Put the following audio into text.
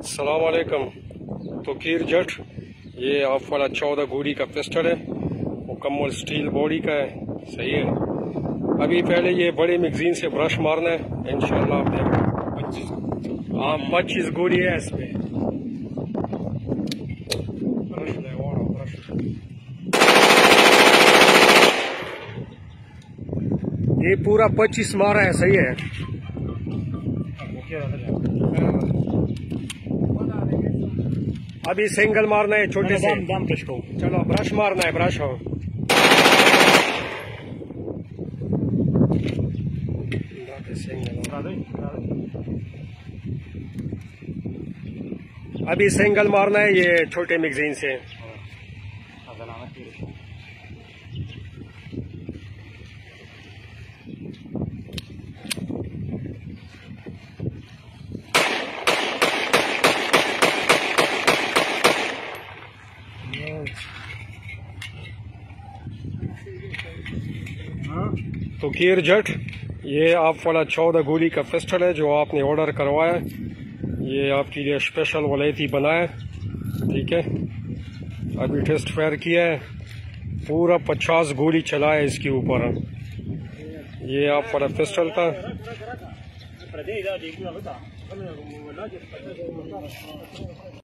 अस्सलाम वालेकुम। तोकीर जट, ये ऑफ वाला 14 गोली का पिस्टल है, मुकम्मल स्टील बॉडी का है। सही है। अभी पहले ये बड़े मैगजीन से ब्रश मारना है, इंशाल्लाह आप देखो। 25 गोली है इसमें। ये पूरा 25 मारा है। सही है। अभी सिंगल मारना है छोटे से। चलो ब्रश मारना है, ब्रश हो। अभी सिंगल मारना है ये छोटे मैगजीन से। तोकीर जट, ये आप वाला 14 गोली का पिस्टल है जो आपने ऑर्डर करवाया। ये आपके लिए स्पेशल वलैती बनाया। ठीक है। अभी टेस्ट फायर किया है, पूरा 50 गोली चला है इसके ऊपर। ये आप वाला पिस्टल था।